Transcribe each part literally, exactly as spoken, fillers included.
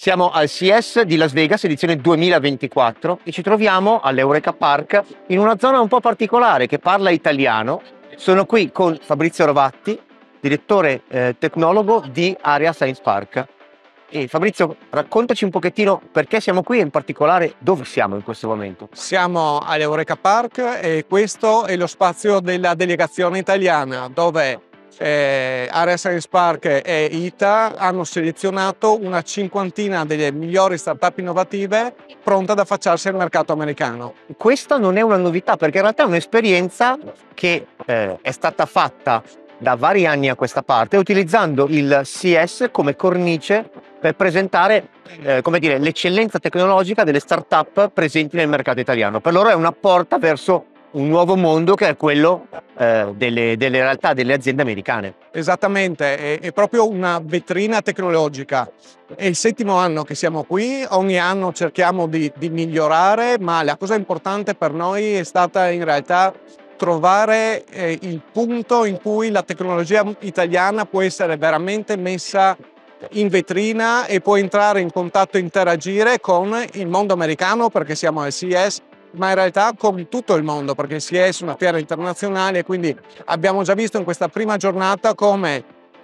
Siamo al C E S di Las Vegas, edizione duemilaventiquattro, e ci troviamo all'Eureka Park in una zona un po' particolare che parla italiano. Sono qui con Fabrizio Rovatti, direttore eh, tecnologo di Area Science Park. E Fabrizio, raccontaci un pochettino perché siamo qui e in particolare dove siamo in questo momento. Siamo all'Eureka Park e questo è lo spazio della delegazione italiana, dove eh, Area Science Park e I T A hanno selezionato una cinquantina delle migliori start-up innovative pronte ad affacciarsi al mercato americano. Questa non è una novità, perché in realtà è un'esperienza che eh, è stata fatta da vari anni a questa parte, utilizzando il C E S come cornice per presentare eh, come dire, l'eccellenza tecnologica delle start-up presenti nel mercato italiano. Per loro è una porta verso un nuovo mondo che è quello eh, delle, delle realtà, delle aziende americane. Esattamente, è, è proprio una vetrina tecnologica. È il settimo anno che siamo qui, ogni anno cerchiamo di, di migliorare, ma la cosa importante per noi è stata in realtà trovare eh, il punto in cui la tecnologia italiana può essere veramente messa in vetrina e può entrare in contatto e interagire con il mondo americano, perché siamo al C E S, ma in realtà con tutto il mondo, perché il C E S è una fiera internazionale, quindi abbiamo già visto in questa prima giornata come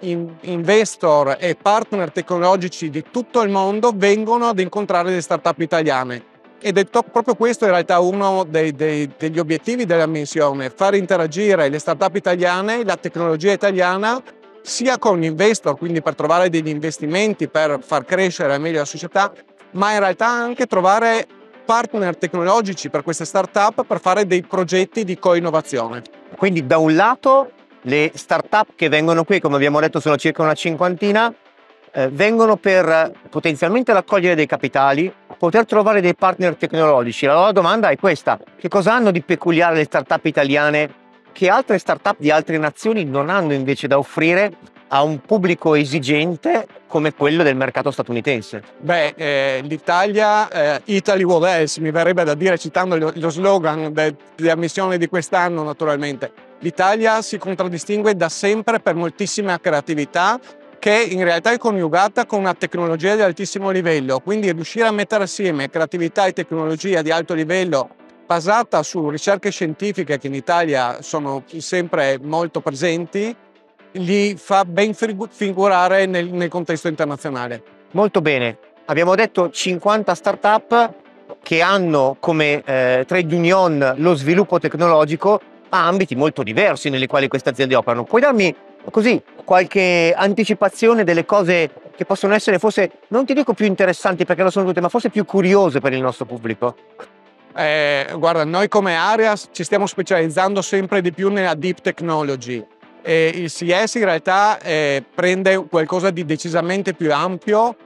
investor e partner tecnologici di tutto il mondo vengono ad incontrare le start-up italiane. Ed è proprio questo in realtà uno dei, dei, degli obiettivi della missione: far interagire le start-up italiane, la tecnologia italiana, sia con gli investor, quindi per trovare degli investimenti per far crescere meglio la società, ma in realtà anche trovare partner tecnologici per queste start-up per fare dei progetti di co-innovazione. Quindi da un lato le start-up che vengono qui, come abbiamo detto sono circa una cinquantina, eh, vengono per potenzialmente raccogliere dei capitali, poter trovare dei partner tecnologici. La loro domanda è questa: che cosa hanno di peculiare le start-up italiane che altre start-up di altre nazioni non hanno invece da offrire a un pubblico esigente come quello del mercato statunitense? Beh, eh, l'Italia, eh, Italy what else, mi verrebbe da dire, citando lo, lo slogan de, della missione di quest'anno naturalmente. L'Italia si contraddistingue da sempre per moltissima creatività, che in realtà è coniugata con una tecnologia di altissimo livello, quindi riuscire a mettere assieme creatività e tecnologia di alto livello basata su ricerche scientifiche che in Italia sono sempre molto presenti, li fa ben figurare nel, nel contesto internazionale. Molto bene, abbiamo detto cinquanta start-up che hanno come eh, trade union lo sviluppo tecnologico a ambiti molto diversi nei quali queste aziende operano. Puoi darmi così qualche anticipazione delle cose che possono essere, forse, non ti dico più interessanti perché lo sono tutte, ma forse più curiose per il nostro pubblico? Eh, guarda, noi come Area ci stiamo specializzando sempre di più nella deep technology. E il C E S in realtà eh, prende qualcosa di decisamente più ampio,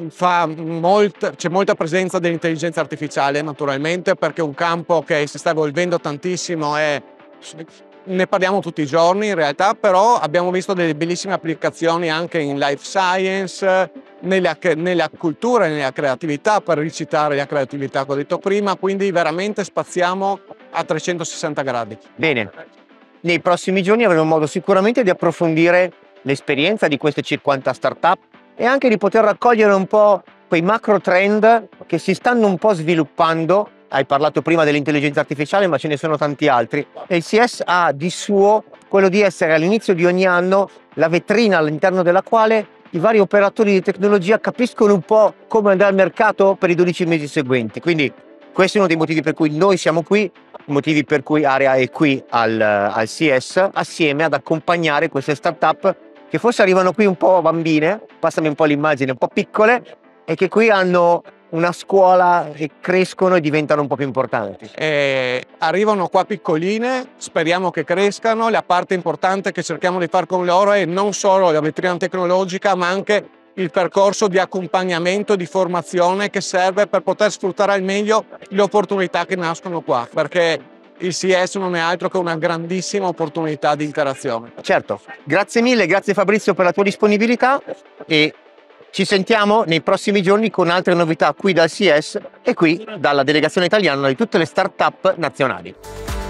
c'è molta presenza dell'intelligenza artificiale naturalmente, perché è un campo che si sta evolvendo tantissimo e ne parliamo tutti i giorni in realtà, però abbiamo visto delle bellissime applicazioni anche in life science, nella, nella cultura e nella creatività, per ricitare la creatività che ho detto prima, quindi veramente spaziamo a trecentosessanta gradi. Bene, nei prossimi giorni avremo modo sicuramente di approfondire l'esperienza di queste cinquanta start-up e anche di poter raccogliere un po' quei macro trend che si stanno un po' sviluppando. Hai parlato prima dell'intelligenza artificiale, ma ce ne sono tanti altri. E il C E S ha di suo quello di essere all'inizio di ogni anno la vetrina all'interno della quale i vari operatori di tecnologia capiscono un po' come andrà il mercato per i dodici mesi seguenti. Quindi questo è uno dei motivi per cui noi siamo qui, i motivi per cui Area è qui al, al C E S, assieme ad accompagnare queste start-up che forse arrivano qui un po' bambine, passami un po' l'immagine, un po' piccole, e che qui hanno una scuola e crescono e diventano un po' più importanti. Eh, arrivano qua piccoline, speriamo che crescano. La parte importante che cerchiamo di fare con loro è non solo la vetrina tecnologica, ma anche il percorso di accompagnamento, di formazione che serve per poter sfruttare al meglio le opportunità che nascono qua, perché il C E S non è altro che una grandissima opportunità di interazione. Certo, grazie mille, grazie Fabrizio per la tua disponibilità e ci sentiamo nei prossimi giorni con altre novità qui dal C E S e qui dalla delegazione italiana di tutte le start-up nazionali.